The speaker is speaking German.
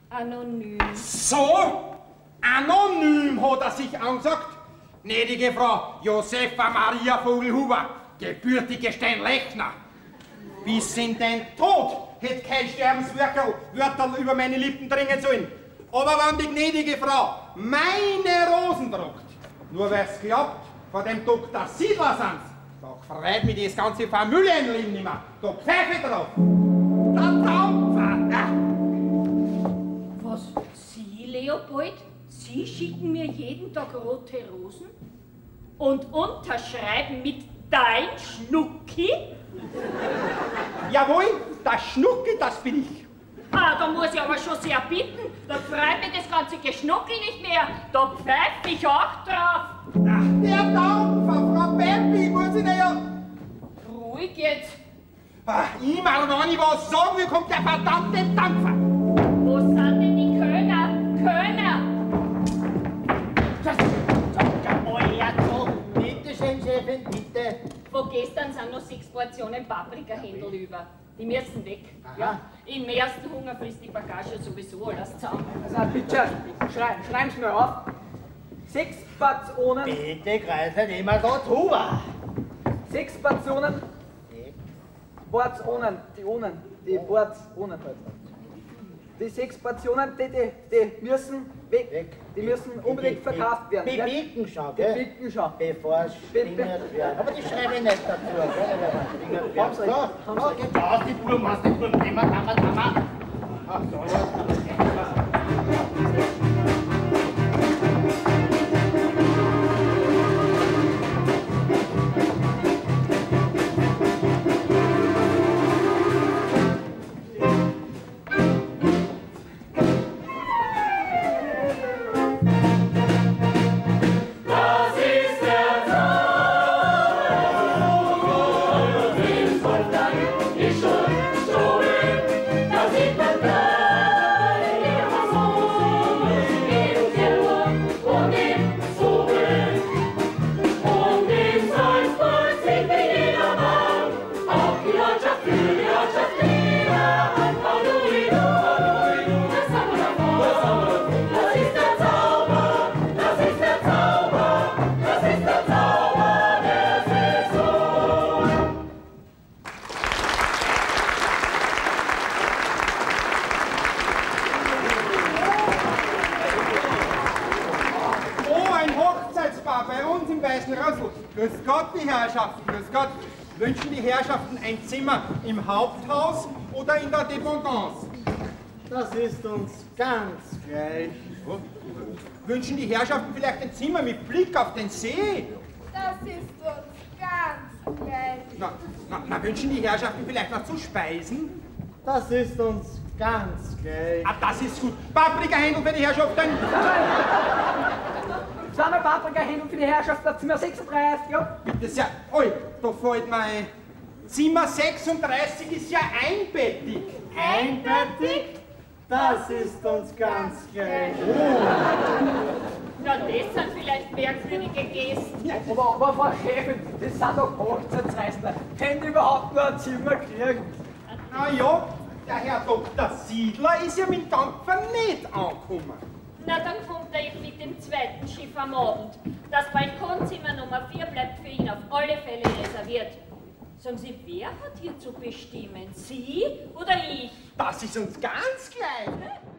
Anonym. So? Anonym hat er sich angesagt? Gnädige Frau Josefa Maria Vogelhuber, gebürtige Steinlechner. Bis in den Tod hätte kein Sterbenswörter über meine Lippen dringen sollen. Aber wenn die gnädige Frau meine Rosen druckt, nur weil es klappt, von dem Dr. Siedler sind, da freut mich das ganze Familienleben nicht mehr. Da pfeife ich drauf. Der Traumvater. Was? Sie, Leopold? Sie schicken mir jeden Tag rote Rosen? Und unterschreiben mit dein Schnucki? Jawohl, der Schnucki, das bin ich. Ah, da muss ich aber schon sehr bitten. Da freut mich das ganze Geschnuckel nicht mehr. Da pfeife ich auch drauf. Ach, der Dampfer, Frau Peppi, muss ich nicht ja... Ruhig jetzt. Ach, immer, wenn ich was sagen will, kommt der verdammte Dampfer. Wo sind denn die Kölner? Kölner! Bitte schön, Chefin, bitte. Von gestern sind noch 6 Portionen Paprikahändel über. Die müssen weg. Aha. Ja, im ersten Hunger frisst die Bagage sowieso alles zusammen. Also bitte, schreiben Sie mal auf. 6 Portionen. Bitte greifen immer da drüber. 6 Portionen. Portionen, die Portionen halt. Die 6 Portionen, die müssen weg. Die müssen unbedingt verkauft werden. Bebieten schon, gell? Bebieten schon. Bevor es stingert werden. Aber die schreibe ich nicht dazu, gell? Haben Sie recht. So, geht aus, die Burmeister, die Burmeister. Ach so, Grüß Gott, die Herrschaften, grüß Gott. Wünschen die Herrschaften ein Zimmer im Haupthaus oder in der Dependance? das ist uns ganz gleich. Oh. Wünschen die Herrschaften vielleicht ein Zimmer mit Blick auf den See? Das ist uns ganz gleich. Na, wünschen die Herrschaften vielleicht was zu speisen? Das ist uns ganz gleich. Ah, das ist gut. Paprikahändel für die Herrschaften. Sind wir Paprikahändel für die Herrschaft, das Zimmer 36, ja? Bitte sehr. Oi, da fällt mir ein. Zimmer 36 ist ja einbettig. Einbettig? Das ist uns ganz gleich. Na, das sind vielleicht merkwürdige Gäste. Aber Frau Chefin, das sind doch Hochzeitsreisende. Können die überhaupt nur ein Zimmer kriegen? Na ja, der Herr Dr. Siedler ist ja mit Dampfer nicht angekommen. Na, dann kommt er eben mit dem zweiten Schiff am Abend. Das Balkonzimmer Nummer 4 bleibt für ihn auf alle Fälle reserviert. Sagen Sie, wer hat hier zu bestimmen? Sie oder ich? Das ist uns ganz gleich.